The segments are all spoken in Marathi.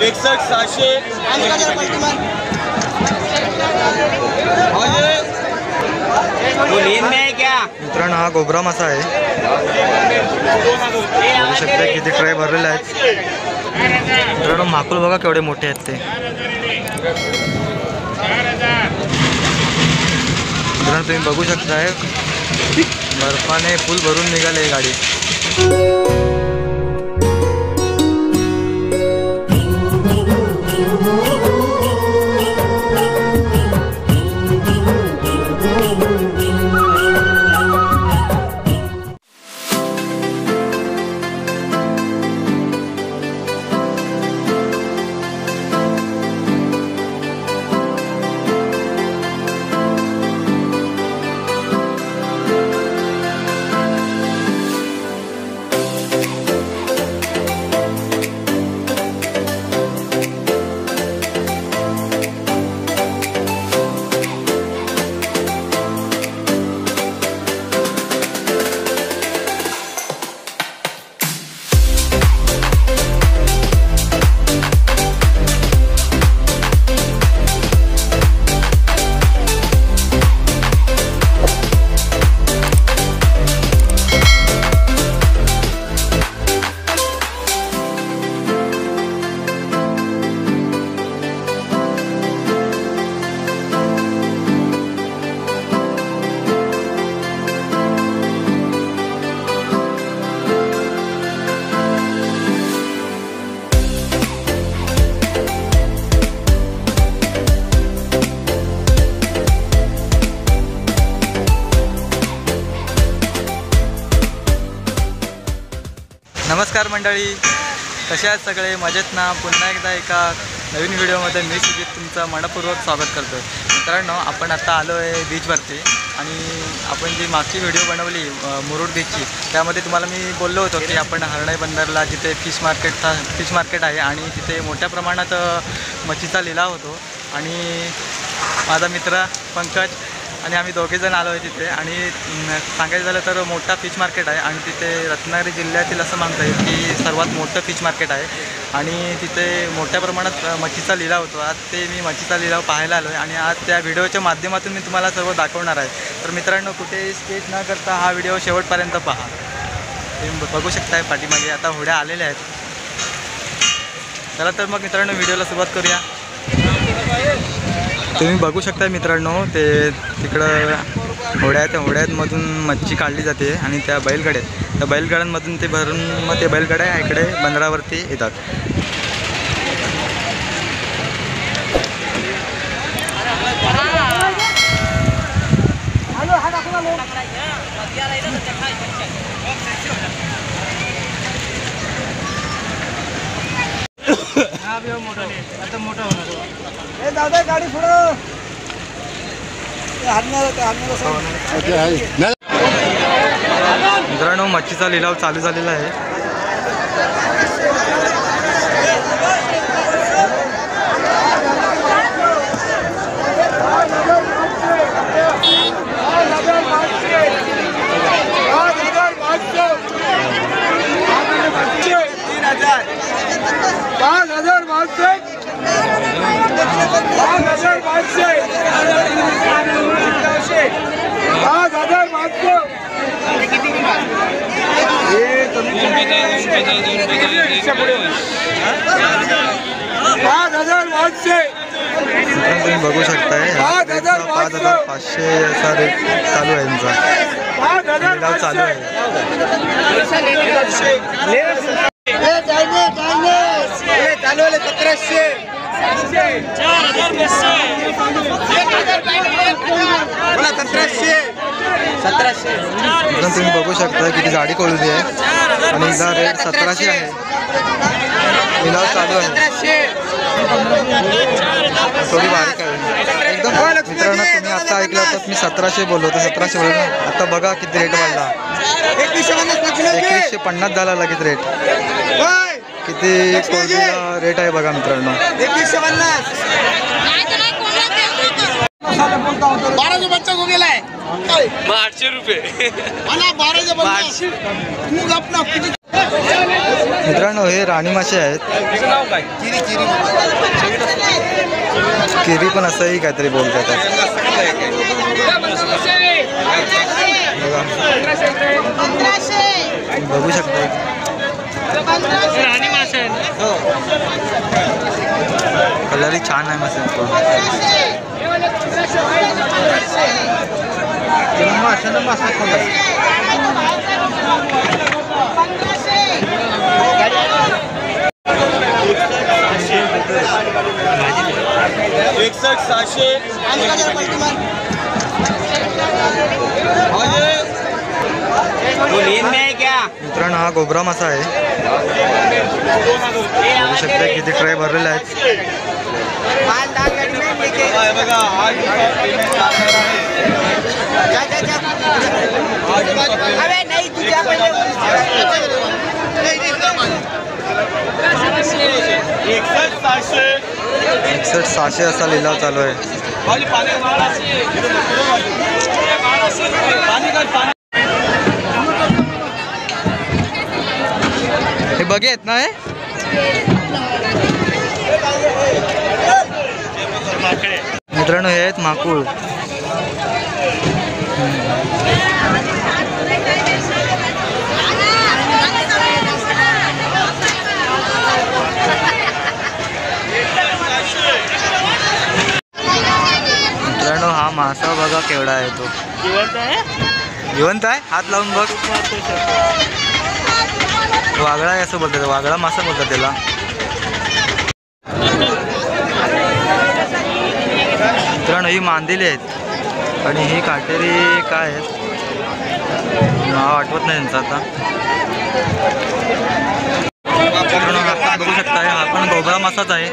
61 700 मित्रांनो हा गोबरा मासा आहे. बघू शकता किती ट्राय भरलेले आहेत. मित्रांनो माकुल बघा केवढे मोठे आहेत ते. मित्रांनो तुम्ही बघू शकताय बर्फाने फुल भरून निघाले गाडी. नमस्कार मंडळी, कसे आहात सगळे? मजेत ना? पुन्हा एकदा एका नवीन व्हिडिओमध्ये मी सुजित तुमचं मनपूर्वक स्वागत करतो. मित्रांनो आपण आता आलो आहे बीचवरती आणि आपण जी मागची व्हिडिओ बनवली मुरुड बीचची त्यामध्ये तुम्हाला मी बोललो होतो की आपण हरणाई बंदरला जिथे फिश मार्केट आहे आणि तिथे मोठ्या प्रमाणात मच्छीचा लिलाव होतो आणि माझा मित्र पंकज आणि आम्ही दोघेजण आलो आहे तिथे. आणि सांगायचं झालं तर मोठा फिश मार्केट आहे आणि तिथे रत्नागिरी जिल्ह्यातील असं म्हणता येईल की सर्वात मोठं फिश मार्केट आहे आणि तिथे मोठ्या प्रमाणात मच्छीचा लिलाव होतो. आज ते मी मच्छीचा लिलाव पाहायला आलो आहे आणि आज त्या व्हिडिओच्या माध्यमातून मी तुम्हाला सर्व दाखवणार आहे. तर मित्रांनो कुठे स्किप न करता हा व्हिडिओ शेवटपर्यंत पहा. तुम्ही बघू शकताय पाठीमागे आता होड्या आलेल्या आहेत. चला तर मग मित्रांनो व्हिडिओला सुरुवात करूया. तुम्ही बघू शकता मित्रांनो ते तिकडं होड्या, त्या होड्यांमधून मच्छी काढली जाते आणि त्या बैलगाड्यांमधून ते भरून मग ते बैलगाड्या इकडे बंदरावरती येतात. गाडी पुढं मित्रांनो मच्छीचा लिलाव चालू झालेला आहे. तुम्ही बघू शकताय 5,500 असा रेट चालू आहे यांचा. लिलाव चालू आहे. तुम्ही बघू शकता किती जाडी कोळी आहे आणि हिचा रेट 1700 आहे. लिलाव चालू आहे. थोडी बारीक आहे एकदम. मित्रांनो तुम्ही आता ऐकलं तर मी 1700 बोललो होतो, 1700 बोललो. आता बघा किती रेट वाढला. 2150 झाला लगेच रेट. किती कोळीला रेट आहे बघा मित्रांनो. 12 बच्चा हो गेला आहे. 800 रुपये. 12 800. मित्रांनो हे राणी मासे आहेत. किरी पण असंही काहीतरी बोलतात. बघू शकता कलरही छान आहे माशांचा. मित्रांनो हा गोबरा मासा आहे. बघू शकता किती ट्रे भरलेले आहेत. एकसठ 600 असा लिलाव चालू आहे. हे बघे आहेत ना हे मित्रांनो हे आहेत माकुळ. मित्रांनो हा मासा बघा केवढा आहे तो. जिवंत आहे. हात लावून बघ. वागळा आहे असं बोलतात. वागळा मासा बोलतात त्याला. मित्रांनो ही मांदेली आहेत आणि ही काटेरी काय आहेत नाव आठवत नाही त्यांचं आता. मित्रांनो आपण बघू शकता हा पण गोबरा मासाच आहे.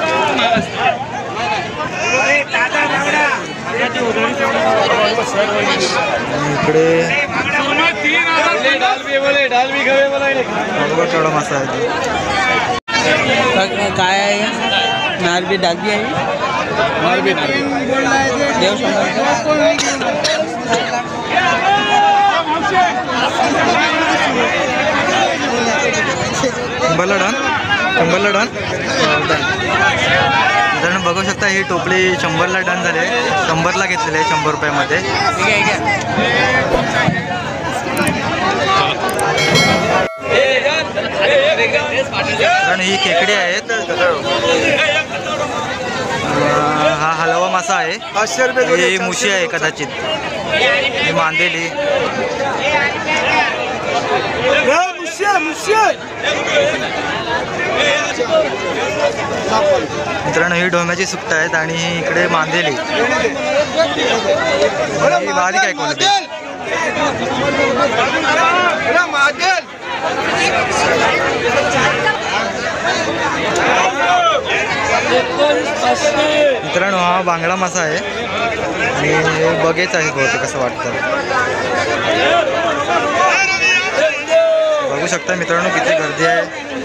इकडे केवढा मासा आहे. काय आहे नारबी डालबी आहे. कंबरला डन. मित्रांनो बघू शकता ही टोपली 100ला डन झाली आहे. 100ला घेतलेली आहे 100 रुपयामध्ये. कारण ही खेकडी आहेत. हा हलवा मासा आहे. 500 रुपये. ही मुशी आहे कदाचित. ही मांदेली. मित्रांनो ही डोम्याची सुकट आहेत आणि ही इकडे मांदेली. ही बारीक आहे कोणती. मित्रांनो हा बांगडा मासा आहे आणि बघेच आहे बहुतेक कसं वाटतं. बघू शकता मित्रांनो किती गर्दी आहे.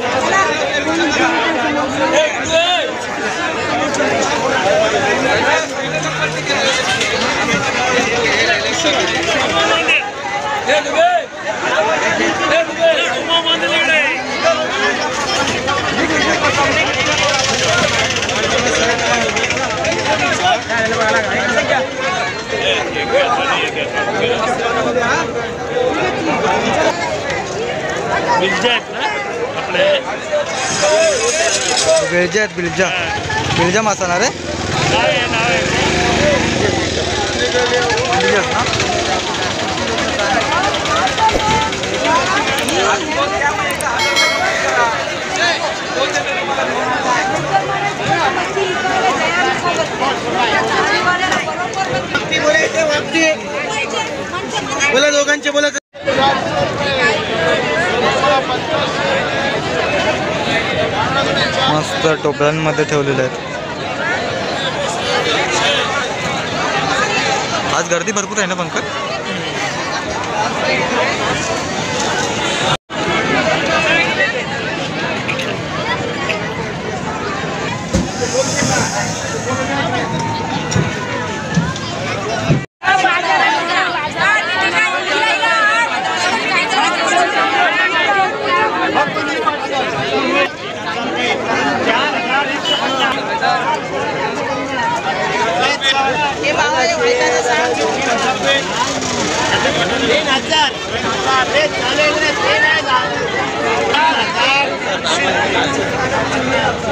बिलजा मासा ना रे. बोला दोघांचे बोला. मस्त टोपल्यांमध्ये ठेवलेले आहेत. आज गर्दी भरपूर आहे ना पंकज.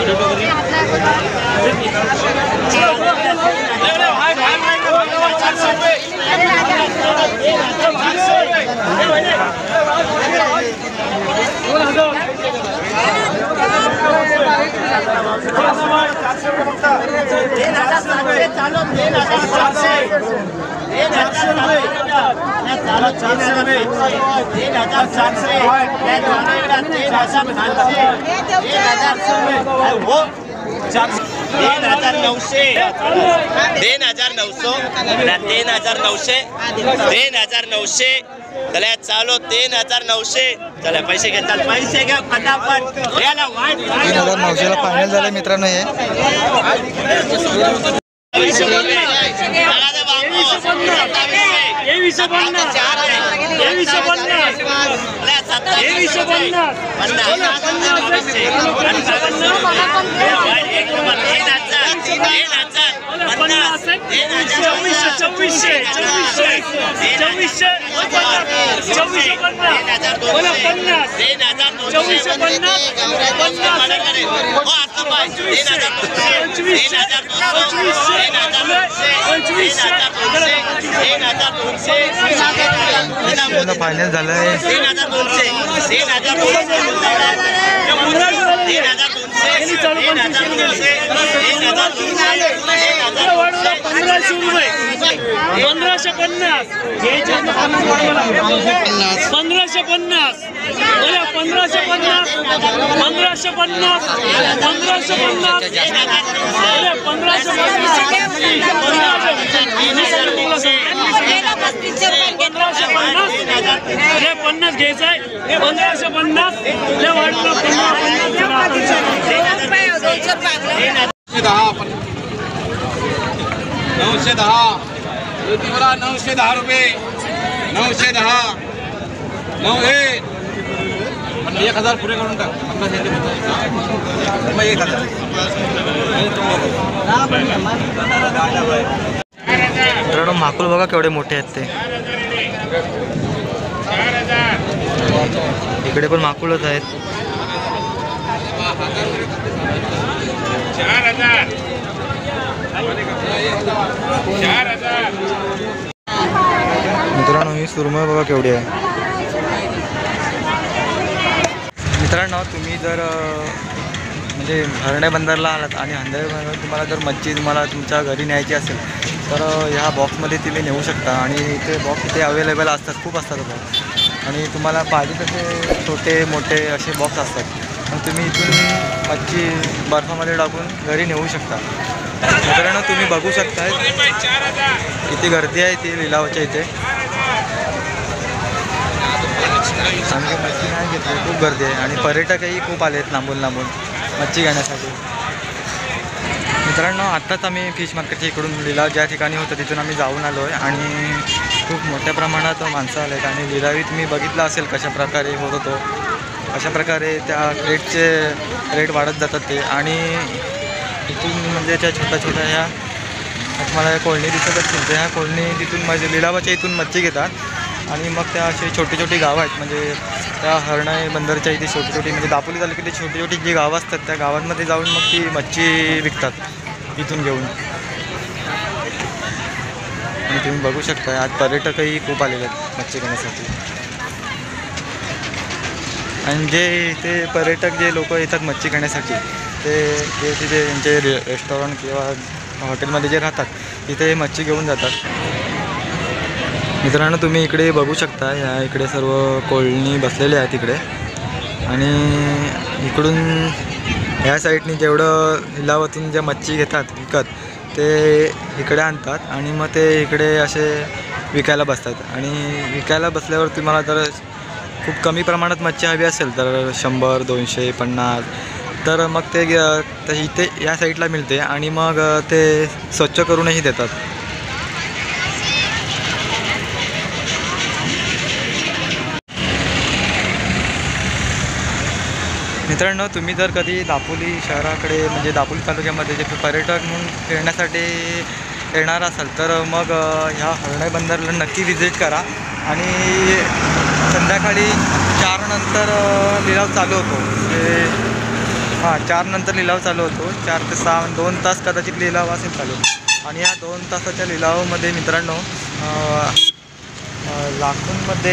चला चालो 3900 चला पैसे घेतात पैसे घ्या फटाफट याला वाट 3900 ला फायनल झालं मित्रांनो हे फायनल झालंय पन्नास घ्यायचंय 1550 910 रुपये 910 1000 पुरे करून टाक 1000 मित्रांनो माकुल बघा केवढे मोठे आहेत ते इकडे पण माकुलच आहेत मित्रांनो ही सुरमई बघा केवढी आहे मित्रांनो तुम्ही जर म्हणजे हरण्या बंदरला आलात आणि हंदे तुम्हाला जर मच्छी तुम्हाला तुमच्या घरी न्यायची असेल तर ह्या बॉक्समध्ये तुम्ही नेऊ शकता आणि इथे बॉक्स इथे अवेलेबल असतात खूप असतात बॉक्स आणि तुम्हाला पाहिजे तसे छोटे मोठे असे बॉक्स असतात मग तुम्ही इथून मच्छी बर्फामध्ये टाकून घरी नेऊ शकता मित्रांनो तुम्ही बघू शकता किती गर्दी आहे ती लिलावाच्या इथे आमची मच्छी नाही घेतली खूप गर्दी आहे आणि पर्यटकही खूप आले आहेत लांबून लांबून मच्छी घेण्यासाठी मित्रांनो आत्ताच आम्ही फिश मार्केटच्या इकडून लिलाव ज्या ठिकाणी होतं तिथून आम्ही जाऊन आलो आहे आणि खूप मोठ्या प्रमाणात माणसं आले आहेत आणि लिलावी तुम्ही बघितलं असेल कशाप्रकारे होत होतो अशाप्रकारे त्या रेटचे रेट वाढत जातात ते आणि इथून म्हणजे त्या छोट्या छोट्या ह्या तुम्हाला कोळणी दिसत असतील तर ह्या कोळणी तिथून म्हणजे लिलावाच्या इथून मच्छी घेतात आणि मग त्या अशी छोटी छोटी गावं आहेत म्हणजे त्या हरणाई बंदरच्या इथे छोटी छोटी म्हणजे दापोली झाली की ते छोटी छोटी जी गावं असतात त्या गावांमध्ये जाऊन मग ती मच्छी विकतात इथून घेऊन आणि तुम्ही बघू शकता आज पर्यटकही खूप आलेले आहेत मच्छी घेण्यासाठी आणि जे इथे पर्यटक जे लोक येतात मच्छी घेण्यासाठी ते तिथे त्यांचे रेस्टॉरंट किंवा हॉटेलमध्ये जे राहतात तिथे मच्छी घेऊन जातात मित्रांनो तुम्ही इकडे बघू शकता या इकडे सर्व कोळणी बसलेले आहेत इकडे आणि इकडून ह्या साईडनी जेवढं लिलावातून ज्या मच्छी घेतात विकत ते इकडे आणतात आणि मग ते इकडे असे विकायला बसतात आणि विकायला बसल्यावर तुम्हाला जर खूप कमी प्रमाणात मच्छी हवी असेल तर 100 200 50 तर मग ते इथे या साईडला मिळते आणि मग ते स्वच्छ करूनही देतात मित्रांनो तुम्ही जर कधी दापोली शहराकडे म्हणजे दापोली तालुक्यामध्ये जे पर्यटक म्हणून फिरण्यासाठी येणार असाल तर मग ह्या हरणाई बंदरला नक्की व्हिजिट करा आणि संध्याकाळी 4 नंतर लिलाव चालू होतो हां 4 नंतर लिलाव चालू होतो. 4 ते 6 2 तास कदाचित लिलाव असेल चालू. आणि या 2 तासाच्या लिलावामध्ये मित्रांनो लाखोंमध्ये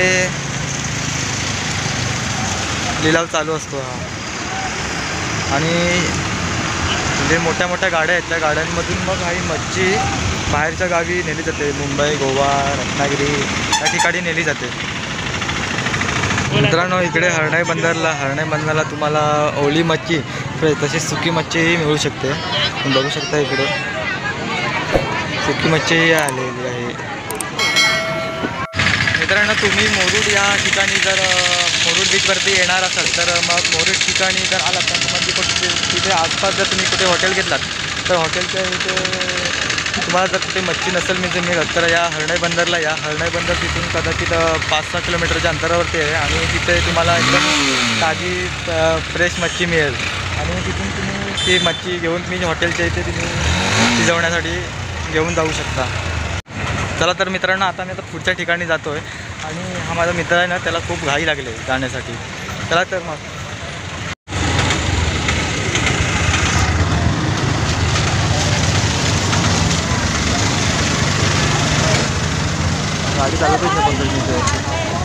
लिलाव चालू असतो हा. आणि जे मोठ्या मोठ्या गाड्या आहेत त्या गाड्यांमधून मग ही मच्छी बाहेरच्या गावी नेली जाते. मुंबई, गोवा, रत्नागिरी या ठिकाणी नेली जाते. मित्रांनो इकडे हरणाई बंदरला तुम्हाला ओली मच्छी तशीच सुकी मच्छीही मिळू शकते. तुम्ही बघू शकता इकडे सुकी मच्छीही आलेली आहे. मित्रांनो तुम्ही मुरुड या ठिकाणी जर मुरुड बीचवरती येणार असाल तर मग मुरुड ठिकाणी जर आलात तर म्हणजे कुठे तिथे आसपास जर तुम्ही कुठे हॉटेल घेतलात तर हॉटेलच्या इथे तुम्हाला जर कुठे मच्छी नसेल मिळत तर या हरणाई बंदरला या. हरणाई बंदर तिथून कदाचित 5-6 किलोमीटरच्या अंतरावरती आहे आणि तिथे तुम्हाला एकदम ताजी फ्रेश मच्छी मिळेल. आणि तिथून तुम्ही ती मच्छी घेऊन तुम्ही हॉटेलच्या इथे तुम्ही शिजवण्यासाठी घेऊन जाऊ शकता. चला तर मित्रांनो आता मी पुढच्या ठिकाणी जातो आहे. आणि हा माझा मित्र आहे ना त्याला खूप घाई लागले जाण्यासाठी. चला तर मग गाडी चालवतच नाही पद्धतीने.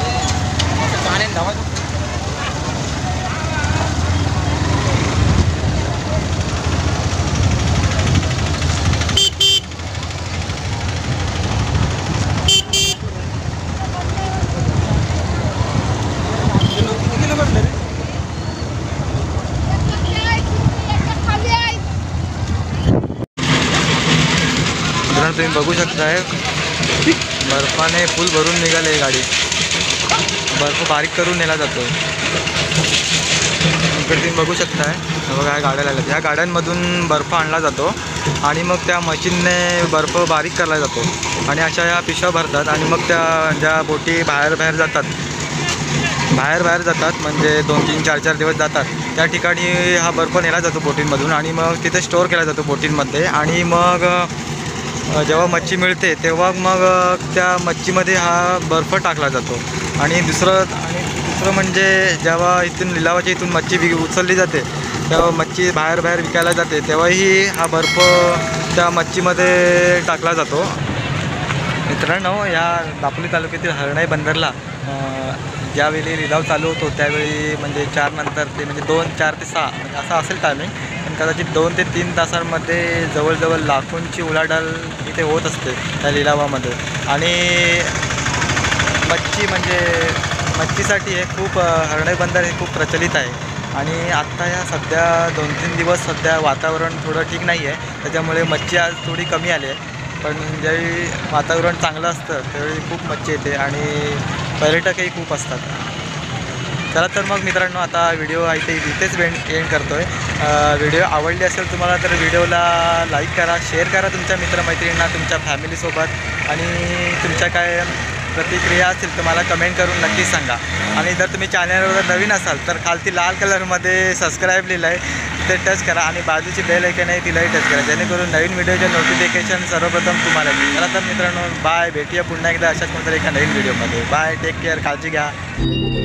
तुम्ही बघू शकताय बर्फाने फुल भरून निघाले. गाडी बर्फ बारीक करून नेला जातो. इकडे तुम्ही बघू शकताय बघा ह्या गाड्या लागतात. ह्या गाड्यांमधून बर्फ आणला जातो आणि मग त्या मशीनने बर्फ बारीक केला जातो. आणि अशा ह्या पिशव्या भरतात आणि मग त्या ज्या बोटी बाहेर जातात म्हणजे 2-3-4 दिवस जातात त्या ठिकाणी हा बर्फ नेला जातो बोटींमधून. आणि मग तिथे स्टोअर केला जातो बोटींमध्ये. आणि मग जेव्हा मच्छी मिळते तेव्हा मग त्या मच्छीमध्ये हा बर्फ टाकला जातो. आणि दुसरं म्हणजे जेव्हा इथून मच्छी उचलली जाते तेव्हा मच्छी बाहेर विकायला जाते तेव्हाही हा बर्फ त्या मच्छीमध्ये टाकला जातो. मित्रांनो या दापोली तालुक्यातील हरणाई बंदरला ज्यावेळी लिलाव चालू होतो त्यावेळी म्हणजे 4 नंतर ते म्हणजे 4 ते 6 म्हणजे असं असेल टायमिंग. पण कदाचित 2 ते 3 तासांमध्ये जवळजवळ लाखोंची उलाढाल इथे होत असते त्या लिलावामध्ये. आणि मच्छीसाठी हे खूप हरणाई बंदर हे खूप प्रचलित आहे. आणि आत्ता या सध्या 2-3 दिवस वातावरण थोडं ठीक नाही आहे त्याच्यामुळे मच्छी आज थोडी कमी आली आहे. पण ज्यावेळी वातावरण चांगलं असतं त्यावेळी खूप मच्छी येते आणि पर्यटकही खूप असतात. चला तर मग मित्रांनो आता व्हिडिओ इथेच एंड करतो आहे. व्हिडिओ आवडली असेल तुम्हाला तर व्हिडिओला लाईक करा, शेअर करा तुमच्या मित्रमैत्रिणींना, तुमच्या फॅमिलीसोबत. आणि तुमच्या काय प्रतिक्रिया असतील तर मला कमेंट करून नक्की सांगा. आणि जर तुम्ही चॅनलवर नवीन असाल तर खालती लाल कलरमध्ये सबस्क्राईब लिहिलं आहे ते टच करा आणि बाजूची बेल आयकॉन आहे तिलाही टच करा जेणेकरून नवीन व्हिडिओचे नोटिफिकेशन सर्वप्रथम तुम्हाला येईल. चला तर मित्रांनो बाय. भेटूया पुन्हा एकदा अशाच कोणतरी एका नवीन व्हिडिओमध्ये. बाय. Take care. काळजी घ्या.